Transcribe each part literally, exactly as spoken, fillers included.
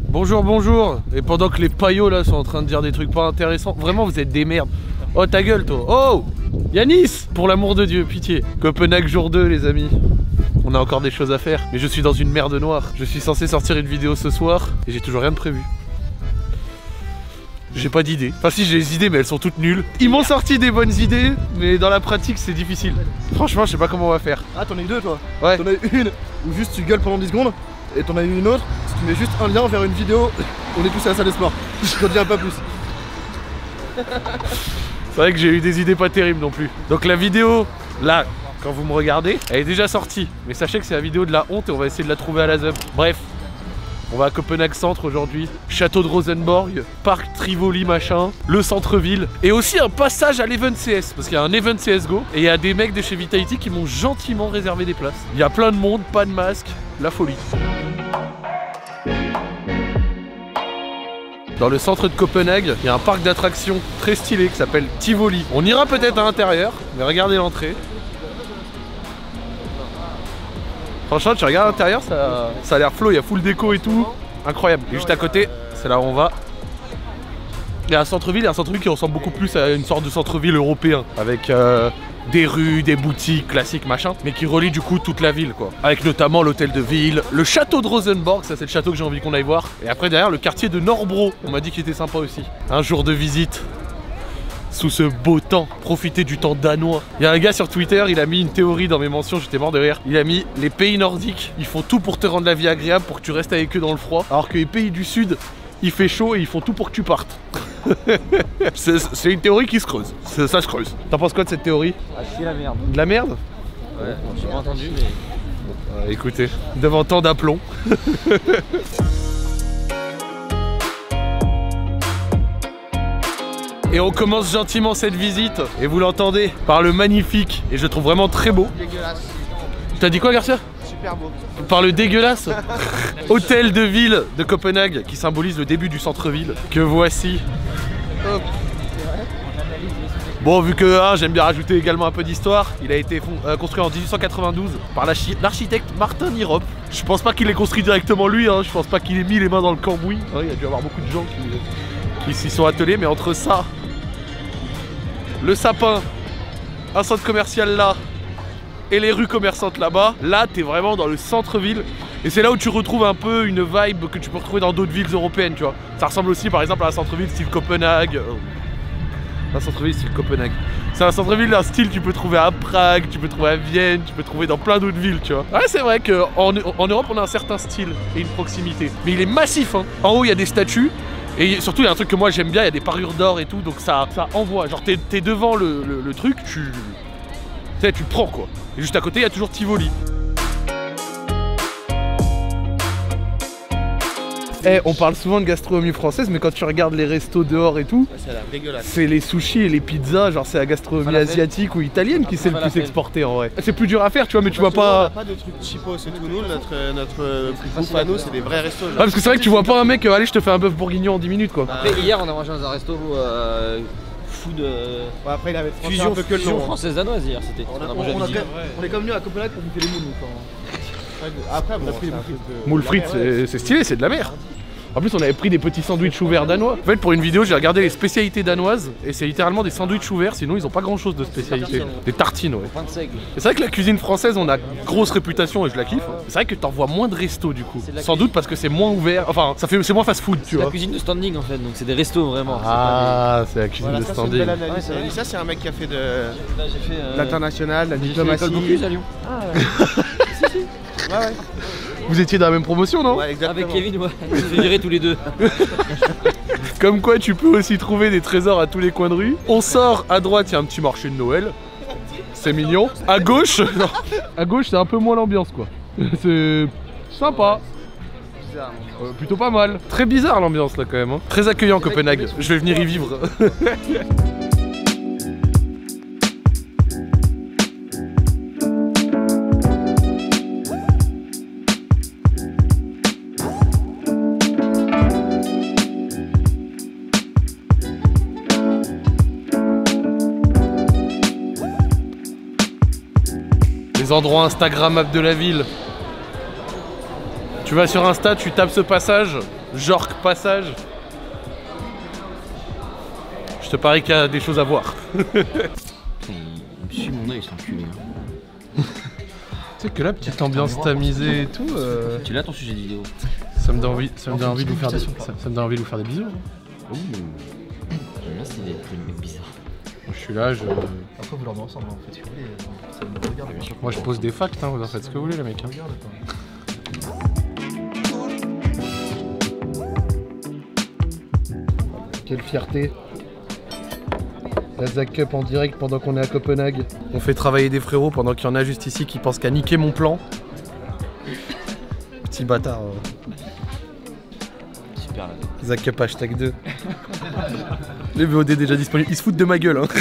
Bonjour, bonjour. Et pendant que les paillots là sont en train de dire des trucs pas intéressants, vraiment vous êtes des merdes. Oh ta gueule toi. Oh Yanis, pour l'amour de Dieu, pitié. Copenhague jour deux les amis. On a encore des choses à faire, mais je suis dans une merde noire. Je suis censé sortir une vidéo ce soir et j'ai toujours rien de prévu. J'ai pas d'idées. Enfin si, j'ai des idées mais elles sont toutes nulles. Ils m'ont sorti des bonnes idées, mais dans la pratique c'est difficile. Franchement je sais pas comment on va faire. Ah t'en as eu deux toi? Ouais. T'en as eu une où juste tu gueules pendant dix secondes, et t'en as eu une autre, si tu mets juste un lien vers une vidéo, on est tous à la salle de sport. Je te dis pas plus. C'est vrai que j'ai eu des idées pas terribles non plus. Donc la vidéo, là, quand vous me regardez, elle est déjà sortie. Mais sachez que c'est la vidéo de la honte et on va essayer de la trouver à la ZUP. Bref. On va à Copenhague Centre aujourd'hui, château de Rosenborg, parc Tivoli machin, le centre-ville et aussi un passage à l'event C S parce qu'il y a un event C S G O et il y a des mecs de chez Vitality qui m'ont gentiment réservé des places. Il y a plein de monde, pas de masque, la folie. Dans le centre de Copenhague, il y a un parc d'attractions très stylé qui s'appelle Tivoli. On ira peut-être à l'intérieur, mais regardez l'entrée. Franchement, tu regardes à l'intérieur, ça, ça a l'air flow, il y a full déco et tout. Incroyable. Et juste à côté, c'est là où on va. Il y a un centre-ville, il y a un centre-ville qui ressemble beaucoup plus à une sorte de centre-ville européen. Avec euh, des rues, des boutiques classiques, machin. Mais qui relie du coup toute la ville, quoi. Avec notamment l'hôtel de ville, le château de Rosenborg, ça c'est le château que j'ai envie qu'on aille voir. Et après derrière, le quartier de Nørrebro, on m'a dit qu'il était sympa aussi. Un jour de visite. Sous ce beau temps, profiter du temps danois. Il y a un gars sur Twitter, il a mis une théorie dans mes mentions, j'étais mort de rire. Il a mis les pays nordiques, ils font tout pour te rendre la vie agréable pour que tu restes avec eux dans le froid. Alors que les pays du sud, il fait chaud et ils font tout pour que tu partes. C'est une théorie qui se creuse, ça se creuse. T'en penses quoi de cette théorie? Ah c'est la merde. De la merde? Ouais, j'ai pas entendu mais... Bon, euh, écoutez, devant tant d'aplomb. Et on commence gentiment cette visite, et vous l'entendez, par le magnifique, et je le trouve vraiment très beau. Dégueulasse. T'as dit quoi Garcia? Super beau. Par le dégueulasse hôtel de ville de Copenhague, qui symbolise le début du centre-ville, que voici. Hop. Bon, vu que hein, j'aime bien rajouter également un peu d'histoire, il a été euh, construit en dix-huit cent quatre-vingt-douze par l'architecte Martin Nierop. Je pense pas qu'il l'ait construit directement lui, hein, je pense pas qu'il ait mis les mains dans le cambouis. Hein, il y a dû y avoir beaucoup de gens qui, qui s'y sont attelés, mais entre ça, le sapin, un centre commercial là, et les rues commerçantes là-bas, là t'es vraiment dans le centre-ville. Et c'est là où tu retrouves un peu une vibe que tu peux retrouver dans d'autres villes européennes, tu vois. Ça ressemble aussi par exemple à un centre-ville style Copenhague. Un centre-ville style Copenhague. C'est un centre-ville d'un style que tu peux trouver à Prague, tu peux trouver à Vienne, tu peux trouver dans plein d'autres villes, tu vois. Ouais, c'est vrai qu'en en Europe on a un certain style et une proximité. Mais il est massif, hein. En haut il y a des statues. Et surtout il y a un truc que moi j'aime bien, il y a des parures d'or et tout, donc ça, ça envoie. Genre t'es es devant le, le, le truc, tu sais, tu prends quoi. Et juste à côté il y a toujours Tivoli. Eh, on parle souvent de gastronomie française, mais quand tu regardes les restos dehors et tout, c'est les sushis et les pizzas, genre c'est la gastronomie asiatique ou italienne qui s'est le plus exportée en vrai. C'est plus dur à faire, tu vois, mais tu vois pas... On a pas de trucs cheapos et tout, nous, notre, notre plus bouffe à nous, c'est des vrais restos. Genre. Ah, parce que c'est vrai que tu vois pas un mec, euh, allez je te fais un bœuf bourguignon en dix minutes quoi. Après hier on a mangé dans un resto euh, food euh, ouais, après il avait fusion, un peu que le fusion nom, française danoise hier, c'était. On, on, a, a mangé on, à a, midi. on est comme venu à Copenhague pour bouffer les moules. Après on a pris les moules frites. Moules frites c'est stylé, c'est de la mer. En plus on avait pris des petits sandwichs ouverts danois. En fait pour une vidéo j'ai regardé les spécialités danoises et c'est littéralement des sandwichs ouverts, sinon ils ont pas grand chose de spécialité. Des tartines ouais. C'est vrai que la cuisine française on a grosse réputation et je la kiffe. C'est vrai que t'en vois moins de restos du coup. Sans doute parce que c'est moins ouvert, enfin ça fait c'est moins fast food tu vois. C'est la cuisine de standing en fait, donc c'est des restos vraiment. Ah c'est la cuisine voilà, de ça, standing. Ouais, ça c'est un mec qui a fait de euh... l'international, la diplomatie. À Lyon. Ah ouais. Si si. Ouais ouais. Vous étiez dans la même promotion non? Ouais, exactement. Avec Kevin, ouais. On s'est virés tous les deux. Comme quoi tu peux aussi trouver des trésors à tous les coins de rue. On sort à droite, il y a un petit marché de Noël. C'est mignon. À gauche, non. À gauche c'est un peu moins l'ambiance quoi. C'est sympa. Bizarre. Euh, plutôt pas mal. Très bizarre l'ambiance là quand même. Hein. Très accueillant Copenhague. Je vais venir y vivre. Les endroits instagrammables de la ville. Tu vas sur Insta, tu tapes ce passage, Jork passage. Je te parie qu'il y a des choses à voir. Il me suit mon œil, c'est enculé. Tu sais que là, petite ambiance tamisée et tout. Euh... Tu l'as ton sujet de vidéo? Ça me donne envie, ça me donne envie de vous faire des, ça, ça me donne envie de vous faire des bisous. Ouh. J'aime bien cette idée de mec bizarre. Moi, je suis là, je. Après vous dormez ensemble, hein. Faites ce que vous voulez. Ça me regarde, bien sûr. Moi, je pose des facts, hein. Vous en faites ce que vous voulez, les mecs. Hein. Quelle fierté. La Zach Cup en direct pendant qu'on est à Copenhague. On fait travailler des frérots pendant qu'il y en a juste ici qui pensent qu'à niquer mon plan. Petit bâtard. Euh. Super là. Zach Cup hashtag deux. Les V O D déjà disponibles. Ils se foutent de ma gueule. Hein.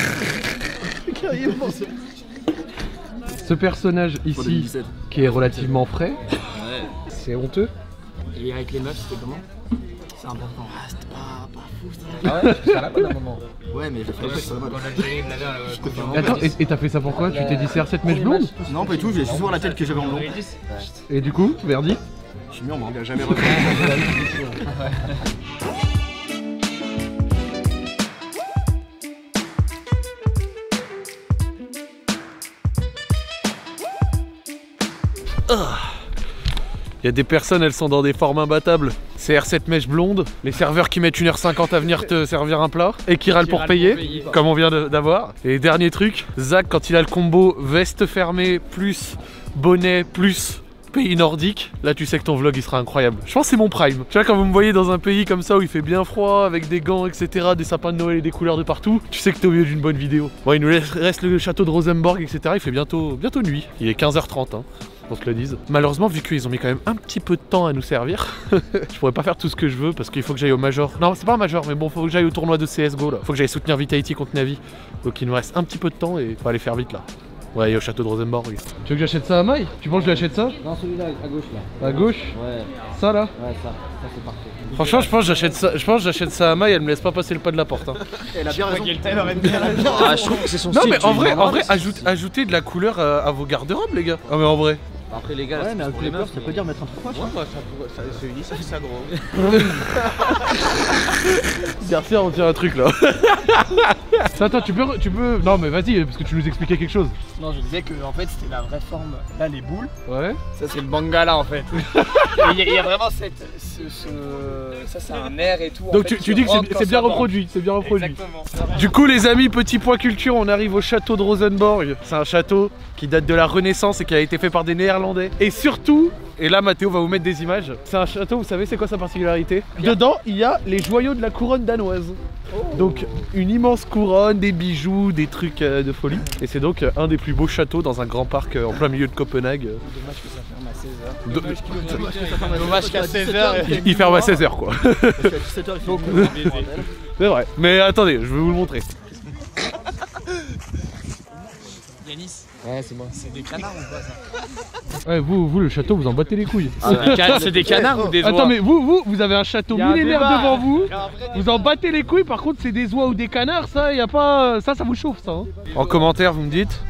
Ce personnage ici, qui est relativement frais, Ouais. c'est honteux. Et avec les meufs, c'était comment? C'est important. Ah, c'était pas, pas fou ça. Ah ouais, je suis à la bonne à un moment. Ouais, mais j'ai fait Ouais, ça sur la quand mode. l'Algérie me l'avait, euh, Je confirme. Attends, et et t'as fait ça pourquoi? Tu t'es dit C R sept mèche blonde? Non, pas du tout, j'ai juste voir la tête que j'avais en blond. Et du coup, verdict? Je suis mis en blanc. Il a jamais refait. Il y a des personnes, elles sont dans des formes imbattables. C R sept mèche blonde, les serveurs qui mettent une heure cinquante à venir te servir un plat et qui râlent pour payer, pour payer, comme on vient d'avoir. Et dernier truc, Zach, quand il a le combo veste fermée plus bonnet plus pays nordique, là tu sais que ton vlog il sera incroyable. Je pense que c'est mon prime. Tu vois, quand vous me voyez dans un pays comme ça où il fait bien froid, avec des gants, et cetera, des sapins de Noël et des couleurs de partout, tu sais que t'es au milieu d'une bonne vidéo. Bon, il nous reste le château de Rosenborg, et cetera. Il fait bientôt, bientôt nuit. Il est quinze heures trente, hein. On se le dise. Malheureusement, vu qu'ils ont mis quand même un petit peu de temps à nous servir, je pourrais pas faire tout ce que je veux parce qu'il faut que j'aille au Major. Non, c'est pas un Major, mais bon, faut que j'aille au tournoi de C S G O là. Faut que j'aille soutenir Vitality contre Navi. Donc il nous reste un petit peu de temps et faut aller faire vite là. Ouais, et au château de Rosenborg. Tu veux que j'achète ça à Maï? Tu penses que je l'achète ça? Non, celui-là à gauche là. À gauche? Ouais. Ça là? Ouais, ça. Ça c'est parfait. Franchement, je pense que j'achète ça. Je pense que j'achète ça à Maï. Elle me laisse pas passer le pas de la porte. Hein. Elle a bien raison. Ah, je trouve que c'est son Non style. mais en vrai, en vrai, c'est- ajoute, ajoutez de la couleur à, à vos garde-robes, les gars. Ah mais en vrai. Après les gars, là, Ouais, c'est mais plus avec pour les les peurs, meufs. ça peut dire mettre un truc. Ouais, bah, ça pourrait, ça, c'est uni, ça fait ça gros. Garcia, on tient un truc là. Ça, attends, tu peux, tu peux. Non, mais vas-y, parce que tu nous expliquais quelque chose. Non, je disais que en fait c'était la vraie forme. Là, les boules, Ouais. ça c'est le bangala en fait. Il y, a- y a vraiment cette. Ce, ce- ça c'est un air et tout. en Donc fait, tu, tu dis que rentre c'est quand c'est bien ça bande. reproduit, c'est bien reproduit. Exactement. Du coup, les amis, petit point culture, on arrive au château de Rosenborg. C'est un château qui date de la Renaissance et qui a été fait par des Néerlandais. Et surtout, et là Mathéo va vous mettre des images, c'est un château, vous savez c'est quoi sa particularité? Dedans, il y a les joyaux de la couronne danoise. Donc une immense couronne, des bijoux, des trucs euh, de folie. Et c'est donc euh, un des plus beaux châteaux dans un grand parc euh, en plein milieu de Copenhague. Dommage que ça ferme à seize heures. De- Dommage qu'à seize heures. il, il ferme à seize heures quoi. dix-sept heures, il faut C'est vrai. Mais attendez, je vais vous le montrer. Yanis, Ouais, c'est moi. c'est des canards ou pas ça? Ouais, vous, vous, le château, vous en battez les couilles. C'est des canards ou des oies? Attends, mais vous, vous, vous avez un château Y a un millénaire débat. devant vous. Y a un vrai débat. Vous en battez les couilles, par contre c'est des oies ou des canards, ça y a pas. Ça, ça vous chauffe ça. Hein. En commentaire, vous me dites.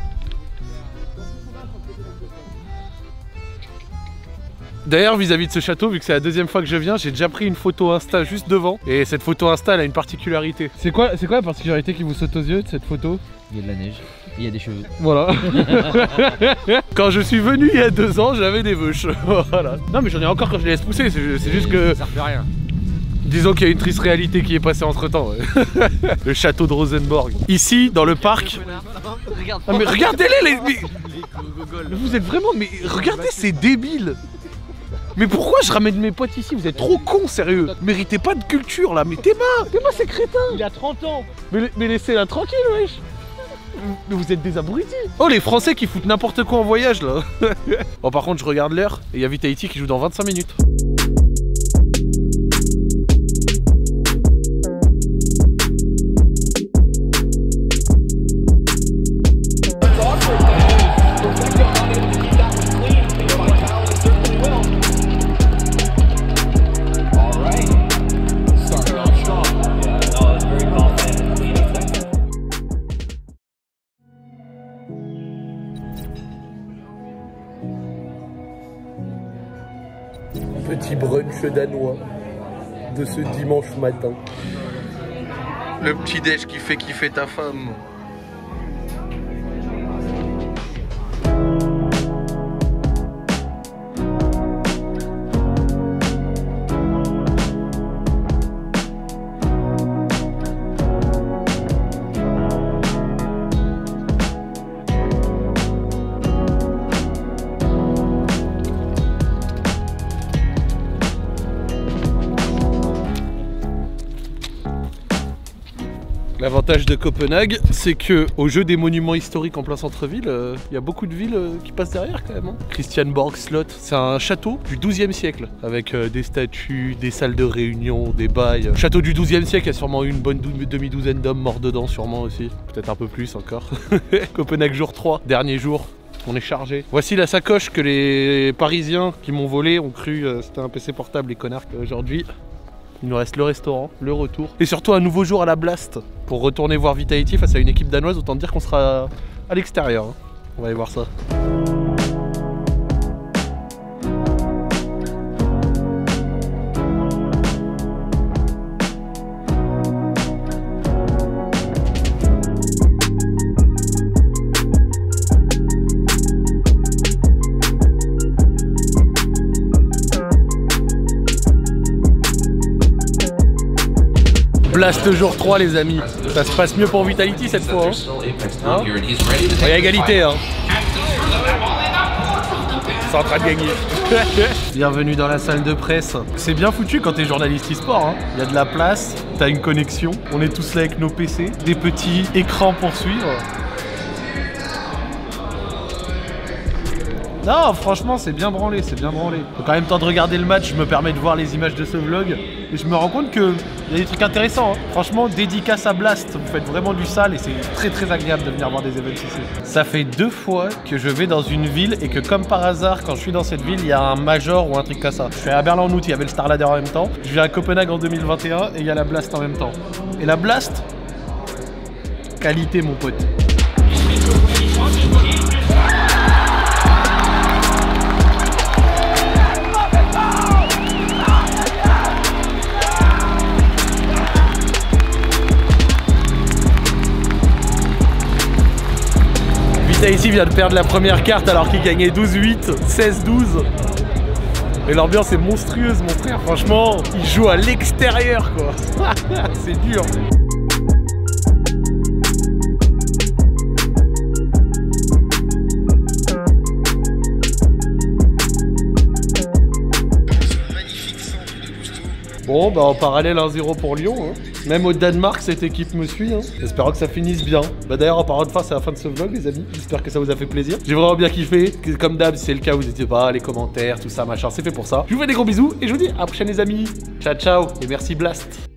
D'ailleurs, vis-à-vis de ce château, vu que c'est la deuxième fois que je viens, j'ai déjà pris une photo Insta juste devant. Et cette photo Insta, elle a une particularité. C'est quoi, c'est quoi la particularité qui vous saute aux yeux de cette photo? Il y a de la neige. Il y a des cheveux. Voilà. Quand je suis venu il y a deux ans, j'avais des veuches. Voilà. Non, mais j'en ai encore quand je les laisse pousser. C'est c'est juste que. Ça fait rien. Disons qu'il y a une triste réalité qui est passée entre temps. Le château de Rosenborg. Ici, dans le parc. Regarde. Ah, mais regardez-les, les. mais- Vous êtes vraiment. Mais regardez, c'est débile. Mais pourquoi je ramène mes potes ici? Vous êtes trop cons, sérieux. Méritez pas de culture là. Mais Théma, Théma, c'est crétin. Il a trente ans. Mais, mais laissez-la tranquille, wesh. Mais vous êtes des abrutis. Oh, les Français qui foutent n'importe quoi en voyage là. Bon, par contre, je regarde l'heure et il y a Vitality qui joue dans vingt-cinq minutes. Petit brunch danois. de ce dimanche matin. Le petit déj qui fait kiffer ta femme. L'avantage de Copenhague, c'est que au jeu des monuments historiques en plein centre-ville, il euh, y a beaucoup de villes euh, qui passent derrière quand même. Hein. Christiansborg Slot, c'est un château du douzième siècle, avec euh, des statues, des salles de réunion, des bails. Château du douzième siècle, il y a sûrement eu une bonne demi-douzaine d'hommes morts dedans, sûrement aussi. Peut-être un peu plus encore. Copenhague jour trois, dernier jour. On est chargé. Voici la sacoche que les Parisiens qui m'ont volé ont cru euh, c'était un P C portable, les connards. Aujourd'hui, il nous reste le restaurant, le retour et surtout un nouveau jour à la Blast pour retourner voir Vitality face à une équipe danoise. Autant dire qu'on sera à l'extérieur. Hein. On va aller voir ça. Blast jour trois les amis, ça se passe mieux pour Vitality cette fois. Hein, hein il y a égalité hein. C'est en train de gagner. Bienvenue dans la salle de presse. C'est bien foutu quand t'es journaliste e-sport. Hein. Il y a de la place, t'as une connexion. On est tous là avec nos P C, des petits écrans pour suivre. Non, franchement, c'est bien branlé, c'est bien branlé. Donc en même temps de regarder le match, je me permets de voir les images de ce vlog. Et je me rends compte qu'il y a des trucs intéressants. Hein. Franchement, dédicace à Blast, vous faites vraiment du sale et c'est très très agréable de venir voir des events ici. Ça fait deux fois que je vais dans une ville et que comme par hasard, quand je suis dans cette ville, il y a un major ou un truc comme ça. Je suis à Berlin en août, il y avait le Starladder en même temps. Je viens à Copenhague en deux mille vingt et un et il y a la Blast en même temps. Et la Blast, qualité mon pote. Ici vient de perdre la première carte alors qu'il gagnait douze huit, seize douze. Et l'ambiance est monstrueuse mon frère, franchement, il joue à l'extérieur quoi. C'est dur. Bon bah en parallèle un zéro pour Lyon hein. Même au Danemark cette équipe me suit hein. Espérons que ça finisse bien. Bah d'ailleurs en parlant de fin c'est la fin de ce vlog les amis. J'espère que ça vous a fait plaisir. J'ai vraiment bien kiffé. Comme d'hab si c'est le cas vous n'hésitez pas, les commentaires, tout ça machin, c'est fait pour ça. Je vous fais des gros bisous et je vous dis à la prochaine les amis. Ciao ciao et merci Blast.